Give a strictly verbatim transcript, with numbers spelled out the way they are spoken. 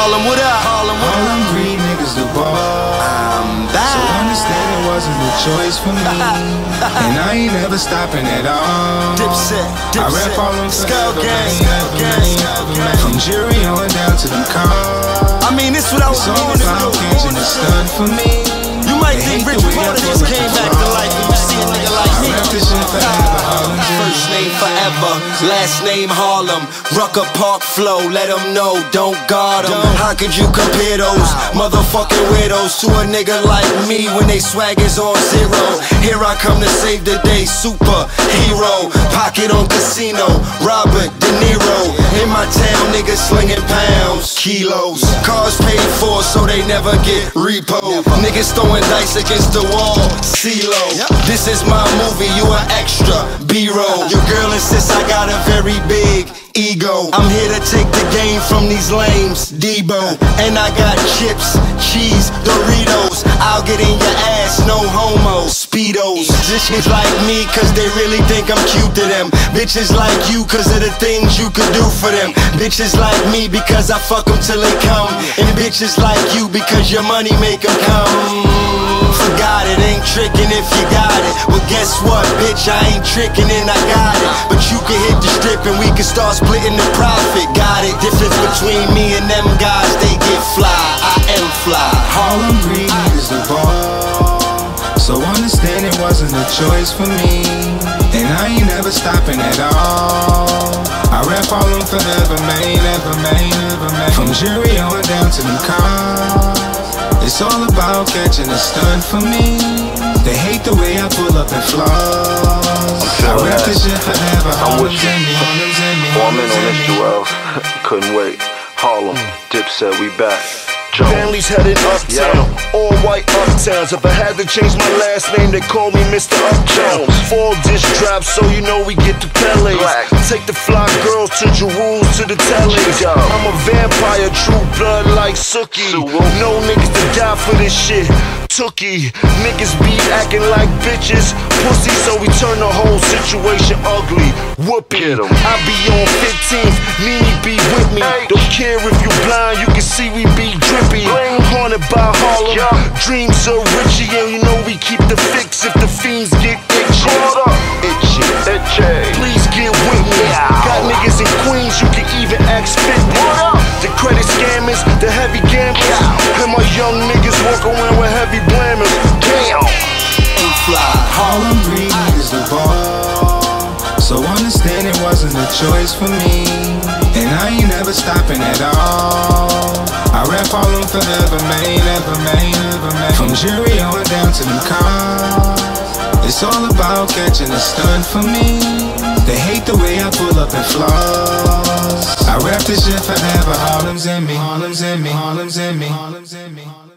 Harlem, what up? Harlem, what up? All them green niggas the ball. I'm back. So understand it wasn't a choice for me. And I ain't never stopping at all. Dipset, I Dipset, rap all them Skull forever, Gang, man, Gang, never, man. From jury on down to them cars. I mean, this what I was It's all born to about do. catching the stun for me. You might They think hate Rich the way I Porter pull just up came the back to flaws. life when you see a nigga like me. I rap this shit forever, Harlem. First name forever, last name Harlem. Rucker Park flow, let them know, don't guard them. How could you compare those motherfucking weirdos to a nigga like me when they swag is on zero? Here I come to save the day, superhero. Pocket on casino, Robert De Niro. In my town, niggas slinging pounds, kilos. Cars paid for so they never get repo. Niggas throwing dice against the wall, C-Lo. This is my movie, you an extra, B-roll. Your girl insists I got a very big ego. I'm here to take the game from these lames, Debo. And I got chips, cheese, Doritos. I'll get in your ass, no homo, Speedos. Bitches like me cause they really think I'm cute to them. Bitches like you cause of the things you could do for them. Bitches like me because I fuck them till they come. And bitches like you because your money make them come. Forgot it, ain't tricking if you got it. Well guess what, bitch, I ain't tricking and I got it. But you can hit the strip and we can start splitting the profit. Got it, difference between me and them guys, they get fly, I am fly. Harlem green is the ball. So understand it wasn't a choice for me. And I ain't never stopping at all. I rap all them forever, man, ever, man, ever, man. From jury on down to them cars. It's all about catching a stunt for me. They hate the way I pull up and flaws. I rap this shit forever. I'm with Harlem's you. in me, Harlem's in me, Oh, I'm in Harlem's on in this, me. Juels. Couldn't wait. Harlem, Dipset, we back. Jones. Family's headed uptown, all white uptowns. If I had to change my last name, they call me Mister Uptown. Four dish drops, so you know we get the Pele's. Take the fly girls to Juels, to the tellies. I'm a vampire, true blood like Sookie. No niggas to die for this shit. Tookie, niggas be acting like bitches, pussy, so we turn the whole situation ugly. Whoopie, I be on fifteenth, Nene be with me. Don't care if you blind, you can see we be drippy. Haunted by Harlem, dreams of Richie, and you know we keep the fix if the fiends get itchy. Itchy, itchy. Please get with me. Got niggas in Queens, you can even ask fitness. The credit scammers, the heavy gamblers, and my young niggas walk around with heavy blammers. Damn. Ain't fly. Harlem green is the ball. So understand it wasn't a choice for me. And I ain't never stopping at all. I rap all them forever, man, ever, man, ever, man. From jury on down to them cars. It's all about catching a stunt for me. They hate the way I pull up and flaws. I rap this shit forever. Harlem's in me, Harlem's in me, Harlem's in me, Harlem's in me.